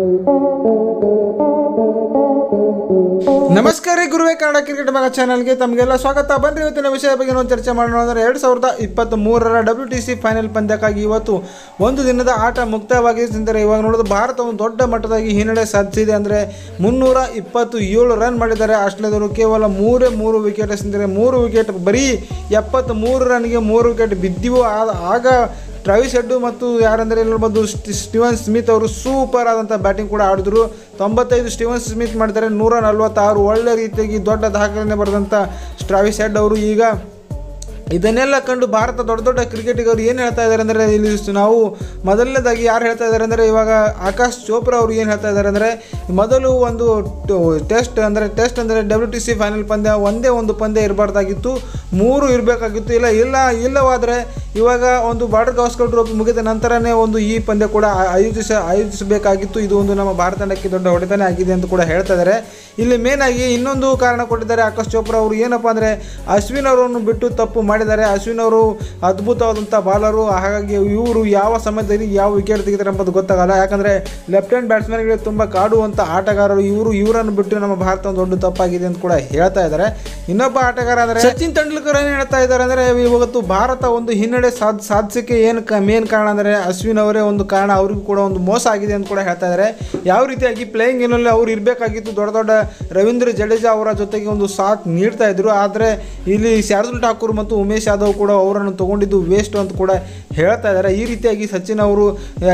ನಮಸ್ಕಾರ ಗುರುವೇ ಕನ್ನಡ ಕ್ರಿಕೆಟ್ ಮಗ ಚಾನಲ್ಗೆ ತಮಗೆಲ್ಲ ಸ್ವಾಗತ. ಬನ್ನಿ ಇವತ್ತಿನ ವಿಷಯ ಬಗ್ಗೆ ನಾವು ಚರ್ಚೆ ಮಾಡೋಣ. ಅಂದರೆ 2023ರ WTC ಫೈನಲ್ ಪಂದ್ಯಕ್ಕಾಗಿ ಇವತ್ತು ಒಂದು ದಿನದ ಆಟ ಮುಕ್ತಾಯವಾಗಿದೆ. ಅಂದರೆ ಇವಾಗ ನೋಡೋದು ಭಾರತ ಒಂದು ದೊಡ್ಡ ಮಟ್ಟದಾಗಿ ಹಿನ್ನಡೆ ಸಾಧಿಸಿದೆ. ಅಂದರೆ 327 ರನ್ ಮಾಡಿದ್ದಾರೆ ಆಸ್ಟ್ರೇಲಿಯಾದವರು. ಕೇವಲ 3 ವಿಕೆಟ್ ಅಂದರೆ 3 ವಿಕೆಟ್ ಬರೀ 73 ರನ್ಗೆ 3 ವಿಕೆಟ್ ಬಿದ್ದಿವು. ಆಗ ಟ್ರಾವಿಸ್ ಹೆಡ್ ಮತ್ತು ಯಾರಂದರೆ ನೋಡ್ಬೋದು ಸ್ಟೀವನ್ ಸ್ಮಿತ್ ಅವರು ಸೂಪರ್ ಆದಂಥ ಬ್ಯಾಟಿಂಗ್ ಕೂಡ ಆಡಿದ್ರು. 95 ಸ್ಟೀವನ್ ಸ್ಮಿತ್ ಮಾಡಿದ್ದಾರೆ, 146 ಒಳ್ಳೆ ರೀತಿಯಾಗಿ ದೊಡ್ಡ ದಾಖಲೆಯನ್ನು ಬರೆದಂಥ ಟ್ರಾವಿಸ್ ಹೆಡ್ ಅವರು. ಈಗ ಇದನ್ನೆಲ್ಲ ಕಂಡು ಭಾರತ ದೊಡ್ಡ ಕ್ರಿಕೆಟಿಗರು ಏನು ಹೇಳ್ತಾ ಇದ್ದಾರೆ ಅಂದರೆ, ಇಲ್ಲಿ ನಾವು ಮೊದಲನೇದಾಗಿ ಯಾರು ಹೇಳ್ತಾ ಇದ್ದಾರೆ ಅಂದರೆ, ಇವಾಗ ಆಕಾಶ್ ಚೋಪ್ರಾ ಅವರು ಏನು ಹೇಳ್ತಾ ಇದ್ದಾರೆ ಅಂದರೆ, ಮೊದಲು ಒಂದು ಟೆಸ್ಟ್ ಅಂದರೆ WTC ಫೈನಲ್ ಪಂದ್ಯ ಒಂದೇ ಒಂದು ಪಂದ್ಯ ಇರಬಾರ್ದಾಗಿತ್ತು, 3 ಇರಬೇಕಾಗಿತ್ತು. ಇಲ್ಲವಾದರೆ ಇವಾಗ ಒಂದು ಬಾರ್ಡರ್ ಗವಾಸ್ಕರ್ ಟ್ರೋಫಿ ಮುಗಿದ ನಂತರನೇ ಒಂದು ಈ ಪಂದ್ಯ ಕೂಡ ಆಯೋಜಿಸಬೇಕಾಗಿತ್ತು. ಇದು ಒಂದು ನಮ್ಮ ಭಾರತ ತಂಡಕ್ಕೆ ದೊಡ್ಡ ಹೊಡೆತನೇ ಆಗಿದೆ ಅಂತ ಕೂಡ ಹೇಳ್ತಾ ಇದ್ದಾರೆ. ಇಲ್ಲಿ ಮೇನ್ ಆಗಿ ಇನ್ನೊಂದು ಕಾರಣ ಕೊಟ್ಟಿದ್ದಾರೆ ಆಕಾಶ್ ಚೋಪ್ರಾ ಅವರು. ಏನಪ್ಪ ಅಂದರೆ, ಅಶ್ವಿನ್ ಅವರನ್ನು ಬಿಟ್ಟು ತಪ್ಪು ಮಾಡಿದ್ದಾರೆ. ಅಶ್ವಿನ್ ಅವರು ಅದ್ಭುತವಾದಂಥ ಬಾಲರು, ಹಾಗಾಗಿ ಇವರು ಯಾವ ಸಮಯದಲ್ಲಿ ಯಾವ ವಿಕೆಟ್ ತೆಗಿತಾರೆ ಎಂಬುದು ಗೊತ್ತಾಗಲ್ಲ. ಯಾಕಂದರೆ ಲೆಫ್ಟ್ ಹ್ಯಾಂಡ್ ಬ್ಯಾಟ್ಸ್ಮನ್ಗಳಿಗೆ ತುಂಬ ಕಾಡುವಂಥ ಆಟಗಾರರು ಇವರನ್ನು ಬಿಟ್ಟು ನಮ್ಮ ಭಾರತ ಒಂದು ದೊಡ್ಡ ತಪ್ಪಾಗಿದೆ ಅಂತ ಕೂಡ ಹೇಳ್ತಾ ಇದ್ದಾರೆ. ಇನ್ನೊಬ್ಬ ಆಟಗಾರ ಅಂದರೆ ಸಚಿನ್ ತೆಂಡೂಲ್ಕರ್ ಏನು ಹೇಳ್ತಾ ಇದ್ದಾರೆ ಅಂದರೆ, ಇವತ್ತು ಭಾರತ ಒಂದು ಹಿನ್ನಡೆ ಸಾಧಿಸಕ್ಕೆ ಏನು ಮೇನ್ ಕಾರಣ ಅಂದರೆ ಅಶ್ವಿನ್ ಅವರೇ ಒಂದು ಕಾರಣ, ಅವ್ರಿಗೂ ಕೂಡ ಒಂದು ಮೋಸ ಆಗಿದೆ ಅಂತ ಕೂಡ ಹೇಳ್ತಾ ಇದ್ದಾರೆ. ಯಾವ ರೀತಿಯಾಗಿ ಪ್ಲೇಯಿಂಗ್ ಏನಲ್ಲಿ ಅವ್ರು ಇರಬೇಕಾಗಿತ್ತು, ದೊಡ್ಡ ರವೀಂದ್ರ ಜಡೇಜಾ ಅವರ ಜೊತೆಗೆ ಒಂದು ಸಾಥ್ ನೀಡ್ತಾ ಇದ್ರು. ಆದರೆ ಇಲ್ಲಿ ಶಾರ್ದುಲ್ ಠಾಕೂರ್ ಮತ್ತು ಉಮೇಶ್ ಯಾದವ್ ಕೂಡ ಅವರನ್ನು ತಗೊಂಡಿದ್ದು ವೇಸ್ಟ್ ಅಂತ ಕೂಡ ಹೇಳ್ತಾ ಇದ್ದಾರೆ. ಈ ರೀತಿಯಾಗಿ ಸಚಿನ್ ಅವರು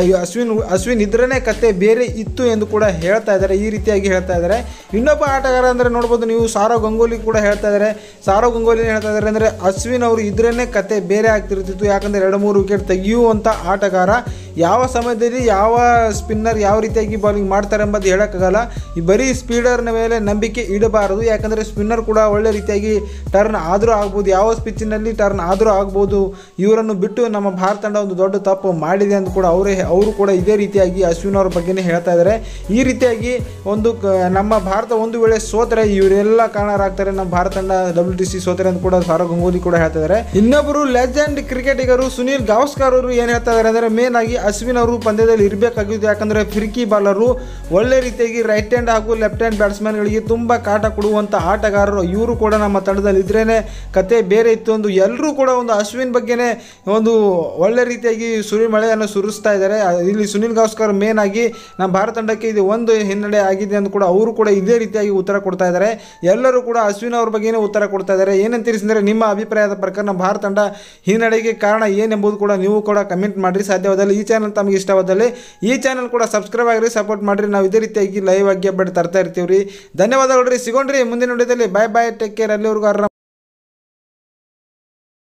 ಅಶ್ವಿನ್ ಇದ್ರೇ ಕತೆ ಬೇರೆ ಇತ್ತು ಎಂದು ಕೂಡ ಹೇಳ್ತಾ ಇದ್ದಾರೆ. ಈ ರೀತಿಯಾಗಿ ಹೇಳ್ತಾ ಇದ್ದಾರೆ. ಇನ್ನೊಬ್ಬ ಆಟಗಾರ ಅಂದರೆ ನೋಡ್ಬೋದು ನೀವು, ಸೌರವ್ ಗಂಗೂಲಿ ಕೂಡ ಹೇಳ್ತಾ ಇದ್ದಾರೆ. ಸೌರವ್ ಗಂಗೂಲಿ ಏನು ಹೇಳ್ತಾ ಇದ್ದಾರೆ ಅಂದರೆ, ಅಶ್ವಿನ್ ಅವರು ಇದ್ರೇ ಕತೆ ಬೇರೆ ಆಗ್ತಿರ್ತಿತ್ತು. ಯಾಕಂದರೆ 2-3 ವಿಕೆಟ್ ತೆಗೆಯುವಂಥ ಆಟಗಾರ ಯಾವ ಸಮಯದಲ್ಲಿ ಯಾವ ಸ್ಪಿನ್ನರ್ ಯಾವ ರೀತಿಯಾಗಿ ಬೌಲಿಂಗ್ ಮಾಡ್ತಾರೆ ಎಂಬುದು ಹೇಳೋಕ್ಕಾಗಲ್ಲ. ಈ ಬರೀ ಸ್ಪೀಡರ್ನ ಮೇಲೆ ನಂಬಿಕೆ ಇಡಬಾರದು. ಯಾಕಂದರೆ ಸ್ಪಿನ್ನರ್ ಕೂಡ ಒಳ್ಳೆ ರೀತಿಯಾಗಿ ಟರ್ನ್ ಆದರೂ ಆಗ್ಬೋದು, ಯಾವ ಪಿಚ್ಚಿನಲ್ಲಿ ಟರ್ನ್ ಆದರೂ ಆಗ್ಬೋದು. ಇವರನ್ನು ಬಿಟ್ಟು ನಮ್ಮ ಭಾರತ ತಂಡ ಒಂದು ದೊಡ್ಡ ತಪ್ಪು ಮಾಡಿದೆ ಅಂತ ಕೂಡ ಅವರು ಕೂಡ ಇದೇ ರೀತಿಯಾಗಿ ಅಶ್ವಿನ್ ಅವರ ಬಗ್ಗೆನೇ ಹೇಳ್ತಾ ಇದ್ದಾರೆ. ಈ ರೀತಿಯಾಗಿ ಒಂದು ನಮ್ಮ ಭಾರತ ಒಂದು ವೇಳೆ ಸೋತರೆ ಇವರೆಲ್ಲ ಕಾರಣರಾಗ್ತಾರೆ, ನಮ್ಮ ಭಾರತ ತಂಡ WTC ಸೋತರೆ ಅಂತ ಕೂಡ ಸೌರವ್ ಗಂಗೂಲಿ ಕೂಡ ಹೇಳ್ತಾ ಇದ್ದಾರೆ. ಇನ್ನೊಬ್ಬರು ಲೆಜೆಂಡ್ ಕ್ರಿಕೆಟಿಗರು ಸುನಿಲ್ ಗವಾಸ್ಕರ್ ಅವರು ಏನು ಹೇಳ್ತಾ ಇದ್ದಾರೆ ಅಂದರೆ, ಮೇನ್ ಆಗಿ ಅಶ್ವಿನ್ ಅವರು ಪಂದ್ಯದಲ್ಲಿ ಇರಬೇಕಾಗಿತ್ತು. ಯಾಕಂದರೆ ಫಿರ್ಕಿ ಬಾಲರು, ಒಳ್ಳೆ ರೀತಿಯಾಗಿ ರೈಟ್ ಹ್ಯಾಂಡ್ ಹಾಗೂ ಲೆಫ್ಟ್ ಹ್ಯಾಂಡ್ ಬ್ಯಾಟ್ಸ್ಮನ್ಗಳಿಗೆ ತುಂಬ ಕಾಟ ಕೊಡುವಂಥ ಆಟಗಾರರು. ಇವರು ಕೂಡ ನಮ್ಮ ತಂಡದಲ್ಲಿ ಇದ್ರೇ ಕತೆ ಬೇರೆ ಇತ್ತು. ಒಂದು ಎಲ್ಲರೂ ಕೂಡ ಒಂದು ಅಶ್ವಿನ್ ಬಗ್ಗೆನೇ ಒಂದು ಒಳ್ಳೆ ರೀತಿಯಾಗಿ ಮಳೆಯನ್ನು ಸುರಿಸ್ತಾ ಇದ್ದಾರೆ. ಇಲ್ಲಿ ಸುನಿಲ್ ಗವಾಸ್ಕರ್ ಮೇನ್ ಆಗಿ ನಮ್ಮ ಭಾರತ ತಂಡಕ್ಕೆ ಇದು ಒಂದು ಹಿನ್ನಡೆ ಆಗಿದೆ ಅಂತ ಕೂಡ ಅವರು ಕೂಡ ಇದೇ ರೀತಿಯಾಗಿ ಉತ್ತರ ಕೊಡ್ತಾ ಇದ್ದಾರೆ. ಎಲ್ಲರೂ ಕೂಡ ಅಶ್ವಿನ್ ಅವ್ರ ಬಗ್ಗೆನೇ ಉತ್ತರ ಕೊಡ್ತಾ ಇದ್ದಾರೆ. ಏನಂತೀರಿಸಿದರೆ ನಿಮ್ಮ ಅಭಿಪ್ರಾಯದ ಪ್ರಕಾರ ನಮ್ಮ ಭಾರತ ತಂಡ ಹಿನ್ನಡೆಗೆ ಕಾರಣ ಏನೆಂಬುದು ಕೂಡ ನೀವು ಕೂಡ ಕಮೆಂಟ್ ಮಾಡಿರಿ. ಸಾಧ್ಯವಾದಲ್ಲಿ ಈ ಚಾನಲ್ ತಮಗೆ ಇಷ್ಟವಾದಲ್ಲಿ ಈ ಚಾನಲ್ ಕೂಡ ಸಬ್ಸ್ಕ್ರೈಬ್ ಆಗಿರಿ, ಸಪೋರ್ಟ್ ಮಾಡಿರಿ. ನಾವು ಇದೇ ರೀತಿಯಾಗಿ ಲೈವ್ ಆಗಿ ಅಪ್ಡೇಟ್ ತರ್ತಾ ಇರ್ತೀವಿ ರೀ. ಧನ್ಯವಾದಗಳು ರೀ. ಸಿಗೋಣ್ರಿ ಮುಂದಿನ ವಿಡಿಯೋದಲ್ಲಿ. Bye, take care. ಅಲ್ಲಿವರೆಗೂ